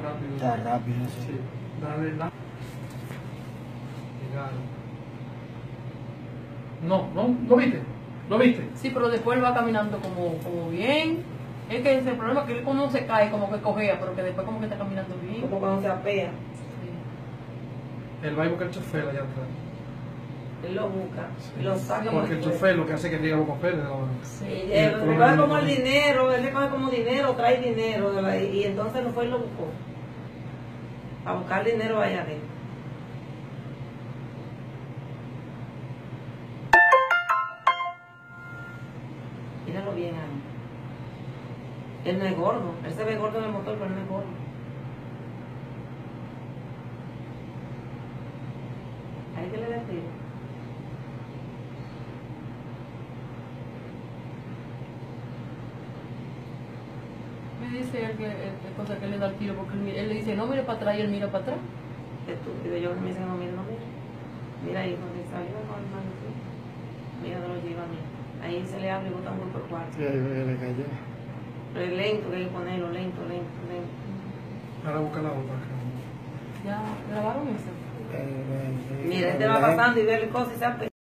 rápido. Está rápido, sí. Sí. Dale la. Llegaron. No, ¿lo viste? ¿Lo viste? Sí, pero después él va caminando como bien. Es que ese es el problema, que él cuando se cae como que cojea, pero que después como que está caminando bien. Como cuando se apea. Sí. Él va a buscar el chofer allá atrás. Él lo busca, Sí. y lo saca. Porque el chofer lo que hace es que diga los papeles de la mano. Sí. Y él le coge como el dinero, él le coge como dinero, trae dinero, y entonces lo fue y lo buscó. A buscar dinero allá adentro. Míralo bien ahí. Él no es gordo, él se ve gordo en el motor, pero no es gordo. Ahí que le decir. Me dice él que cosa que le da el tiro, porque él le dice, no mire para atrás, y él mira para atrás. Estúpido, yo me dicen, no mira, no mira. Mira ahí donde salió normal, sí. Mira donde lo lleva, mira. Ahí se le abre y bota muy por cuarto. Sí, ahí le cayó. Pero es lento que hay que ponerlo, lento. Ahora busca la otra acá. Ya grabaron eso. Mira, este va pasando y ve el cosa y se